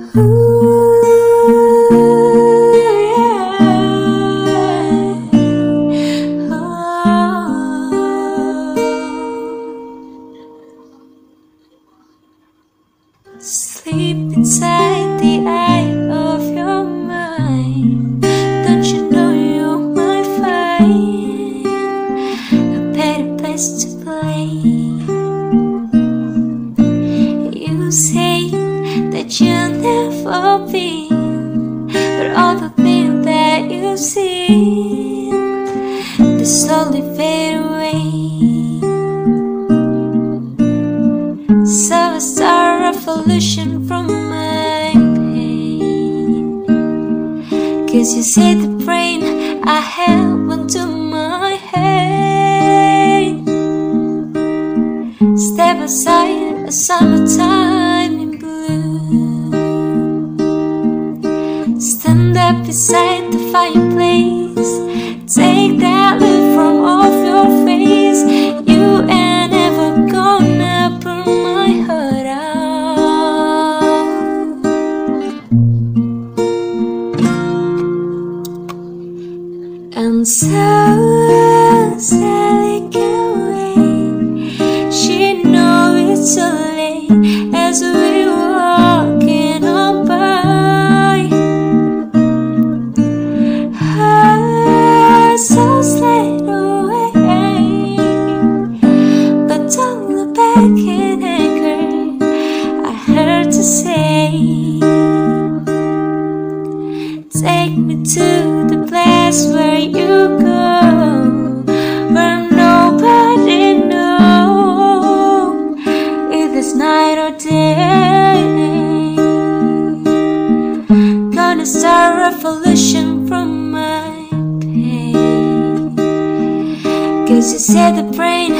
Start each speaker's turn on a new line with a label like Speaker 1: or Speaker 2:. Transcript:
Speaker 1: Sleep inside the eye of your mind. Don't you know you might find a better place to play? You say that you'll never be, but all the things that you've seen, they slowly fade away. So I start a revolution from my pain, 'cause you say the brain I have went to my head. Step aside a summertime in blue, stand up beside the fireplace, take that look from off your face. You ain't ever gonna burn my heart out. And so Sally can wait. She knows it's so late as we walking on by. Her soul slid away, but don't look back in anger. I heard to say, take me to the place where you go, where nobody knows if it's night or day. Gonna start a revolution from my pain, 'cause you said the brain